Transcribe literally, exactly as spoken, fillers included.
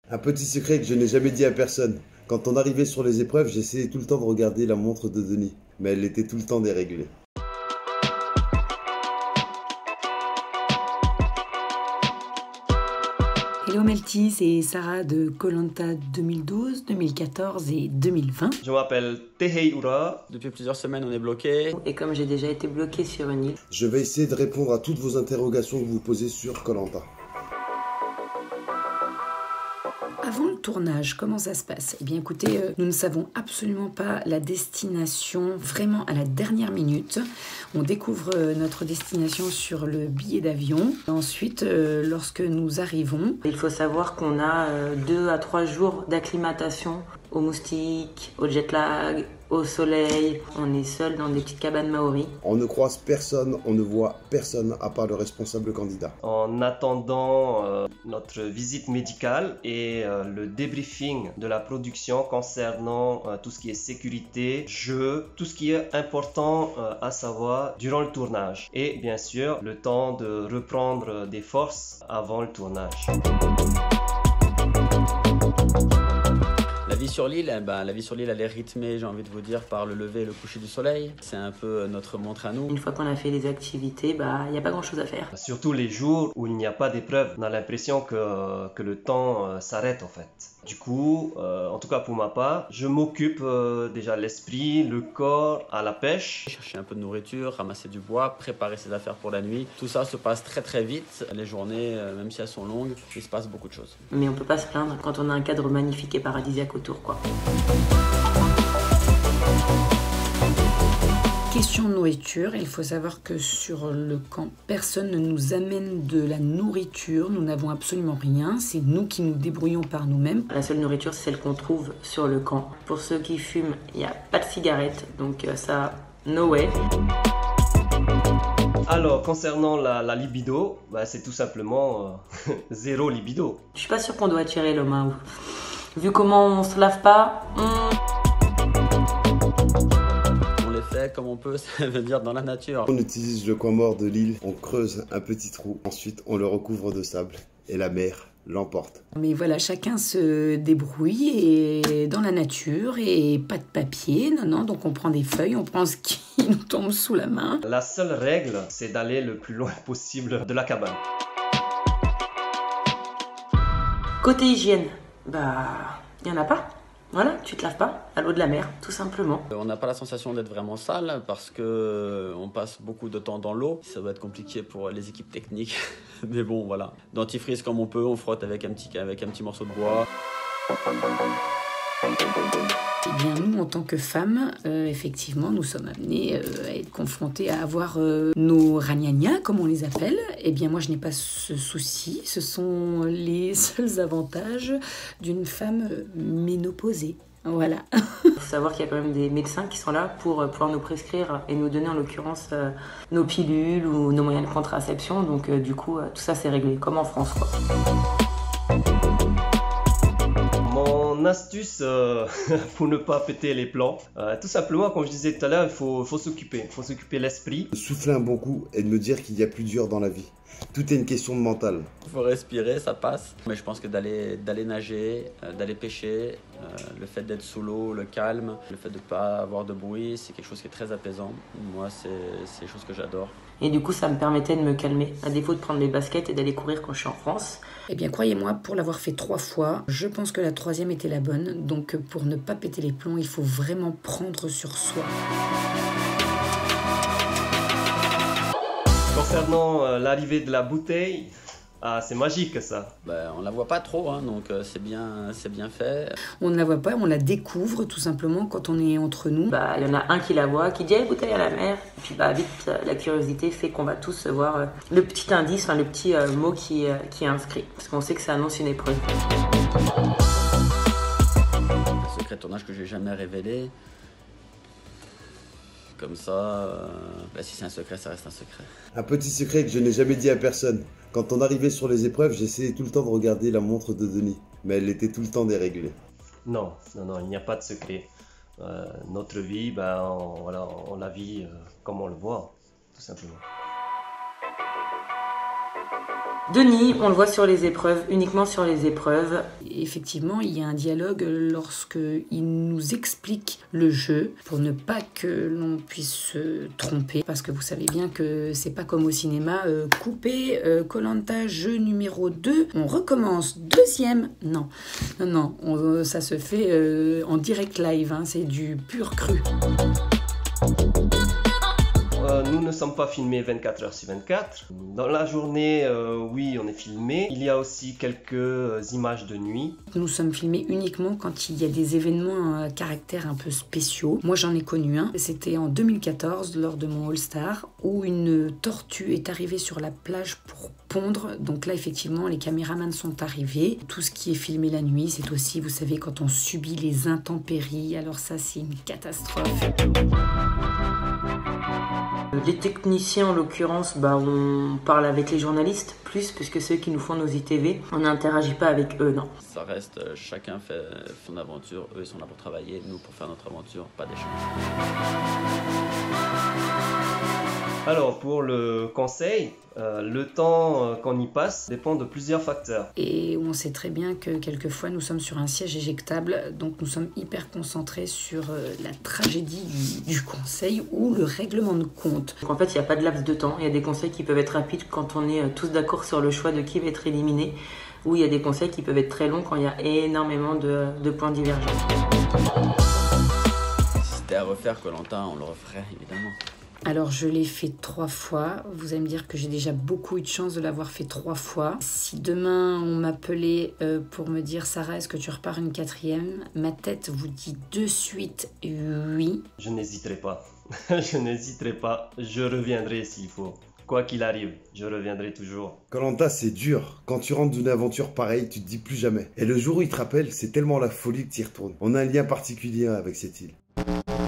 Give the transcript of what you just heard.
Un petit secret que je n'ai jamais dit à personne. Quand on arrivait sur les épreuves, j'essayais tout le temps de regarder la montre de Denis, mais elle était tout le temps déréglée. Hello Melty, c'est Sarah de Koh Lanta deux mille douze, deux mille quatorze et deux mille vingt. Je m'appelle Tehei Ura. Depuis plusieurs semaines, on est bloqué. Et comme j'ai déjà été bloqué sur une île, Je vais essayer de répondre à toutes vos interrogations que vous posez sur Koh Lanta. Avant le tournage, comment ça se passe? Eh bien écoutez, euh, nous ne savons absolument pas la destination vraiment à la dernière minute. On découvre euh, notre destination sur le billet d'avion. Ensuite, euh, lorsque nous arrivons, il faut savoir qu'on a euh, deux à trois jours d'acclimatation aux moustiques, au jet lag, au soleil. On est seul dans des petites cabanes maoris. On ne croise personne, on ne voit personne à part le responsable candidat. En attendant euh, notre visite médicale et euh, le débriefing de la production concernant euh, tout ce qui est sécurité, jeu, tout ce qui est important euh, à savoir durant le tournage. Et bien sûr, le temps de reprendre des forces avant le tournage. La vie sur l'île, eh ben, la vie sur l'île, elle est rythmée, j'ai envie de vous dire, par le lever et le coucher du soleil. C'est un peu notre montre à nous. Une fois qu'on a fait les activités, bah, il n'y a pas grand chose à faire. Surtout les jours où il n'y a pas d'épreuve, on a l'impression que, que le temps euh, s'arrête en fait. Du coup, euh, en tout cas pour ma part, je m'occupe euh, déjà l'esprit, le corps à la pêche. Chercher un peu de nourriture, ramasser du bois, préparer ses affaires pour la nuit. Tout ça se passe très très vite. Les journées, euh, même si elles sont longues, il se passe beaucoup de choses. Mais on peut pas se plaindre quand on a un cadre magnifique et paradisiaque autour, quoi. question nourriture, il faut savoir que sur le camp, personne ne nous amène de la nourriture, nous n'avons absolument rien, c'est nous qui nous débrouillons par nous-mêmes. La seule nourriture, c'est celle qu'on trouve sur le camp. Pour ceux qui fument, il n'y a pas de cigarettes, donc ça, no way. Alors, concernant la, la libido, bah, c'est tout simplement euh, zéro libido. Je suis pas sûre qu'on doit attirer l'homme, hein. Vu comment on se lave pas, hmm. On les fait comme on peut, ça veut dire dans la nature. On utilise le coin mort de l'île, on creuse un petit trou, ensuite on le recouvre de sable et la mer l'emporte. Mais voilà, chacun se débrouille et dans la nature et pas de papier, non, non, donc on prend des feuilles, on prend ce qui nous tombe sous la main. La seule règle, c'est d'aller le plus loin possible de la cabane. Côté hygiène, bah, il n'y en a pas. Voilà, tu te laves pas à l'eau de la mer, tout simplement. On n'a pas la sensation d'être vraiment sale parce que on passe beaucoup de temps dans l'eau. Ça va être compliqué pour les équipes techniques, mais bon, voilà. Dentifrice comme on peut, on frotte avec un petit, avec un petit morceau de bois. Eh bien, nous, en tant que femmes, euh, effectivement, nous sommes amenés euh, à être confrontés à avoir euh, nos ragnagnas, comme on les appelle. Eh bien, moi, je n'ai pas ce souci. Ce sont les seuls avantages d'une femme ménopausée. Voilà. Il faut savoir qu'il y a quand même des médecins qui sont là pour pouvoir nous prescrire et nous donner en l'occurrence euh, nos pilules ou nos moyens de contraception. Donc, euh, du coup, euh, tout ça, c'est réglé, comme en France, quoi. Mon astuce euh, pour ne pas péter les plombs, euh, tout simplement, comme je disais tout à l'heure, il faut, faut s'occuper, il faut s'occuper l'esprit. De souffler un bon coup et de me dire qu'il y a plus dur dans la vie. Tout est une question de mental. Il faut respirer, ça passe. Mais je pense que d'aller d'aller nager, euh, d'aller pêcher, euh, le fait d'être sous l'eau, le calme, le fait de ne pas avoir de bruit, c'est quelque chose qui est très apaisant. Moi, c'est c'est des choses que j'adore. Et du coup, ça me permettait de me calmer, à défaut de prendre mes baskets et d'aller courir quand je suis en France. Eh bien, croyez-moi, pour l'avoir fait trois fois, je pense que la troisième était la bonne. Donc, pour ne pas péter les plombs, il faut vraiment prendre sur soi. Concernant euh, l'arrivée de la bouteille, ah, c'est magique ça. Ben, on la voit pas trop, hein, donc euh, c'est bien, c'est bien fait. On ne la voit pas, on la découvre tout simplement quand on est entre nous. Bah, il y en a un qui la voit, qui dit hey, bouteille à la mer. Et puis bah, vite, la curiosité fait qu'on va tous voir euh, le petit indice, enfin, le petit euh, mot qui, euh, qui est inscrit. Parce qu'on sait que ça annonce une épreuve. Un secret de tournage que j'ai jamais révélé. Comme ça, euh, bah, si c'est un secret, ça reste un secret. Un petit secret que je n'ai jamais dit à personne. Quand on arrivait sur les épreuves, j'essayais tout le temps de regarder la montre de Denis, mais elle était tout le temps déréglée. Non, non, non, il n'y a pas de secret. Euh, notre vie, ben, on, voilà, on la vit euh, comme on le voit, tout simplement. Denis, on le voit sur les épreuves, uniquement sur les épreuves. Effectivement, il y a un dialogue lorsque il nous explique le jeu pour ne pas que l'on puisse se tromper, parce que vous savez bien que c'est pas comme au cinéma, euh, coupé, Koh Lanta, jeu numéro deux, on recommence, deuxième, non, non, non, on, ça se fait euh, en direct live, hein, c'est du pur cru. Euh, nous ne sommes pas filmés vingt-quatre heures sur vingt-quatre. Dans la journée, euh, oui, on est filmé. Il y a aussi quelques euh, images de nuit. Nous sommes filmés uniquement quand il y a des événements à caractère un peu spéciaux. Moi, j'en ai connu un. C'était en deux mille quatorze, lors de mon All-Star, où une tortue est arrivée sur la plage pour pondre. Donc là, effectivement, les caméramans sont arrivés. Tout ce qui est filmé la nuit, c'est aussi, vous savez, quand on subit les intempéries. Alors ça, c'est une catastrophe. Les techniciens, en l'occurrence, bah, on parle avec les journalistes plus, puisque ceux qui nous font nos I T V, on n'interagit pas avec eux, non. Ça reste, euh, chacun fait son aventure, eux ils sont là pour travailler, nous pour faire notre aventure, pas d'échange. Alors, pour le conseil, euh, le temps euh, qu'on y passe dépend de plusieurs facteurs. Et on sait très bien que quelquefois nous sommes sur un siège éjectable, donc nous sommes hyper concentrés sur euh, la tragédie du, du conseil ou le règlement de compte. Donc en fait, il n'y a pas de laps de temps. Il y a des conseils qui peuvent être rapides quand on est tous d'accord sur le choix de qui va être éliminé, ou il y a des conseils qui peuvent être très longs quand il y a énormément de, de points divergents. Si c'était à refaire Koh Lanta, on le referait évidemment. Alors je l'ai fait trois fois, vous allez me dire que j'ai déjà beaucoup eu de chance de l'avoir fait trois fois. Si demain on m'appelait euh, pour me dire Sarah, est-ce que tu repars une quatrième, ma tête vous dit de suite oui. Je n'hésiterai pas, je n'hésiterai pas, je reviendrai s'il faut. Quoi qu'il arrive, je reviendrai toujours. Koh Lanta, c'est dur. Quand tu rentres d'une aventure pareille, tu te dis plus jamais. Et le jour où il te rappelle, c'est tellement la folie que tu y retournes. On a un lien particulier avec cette île.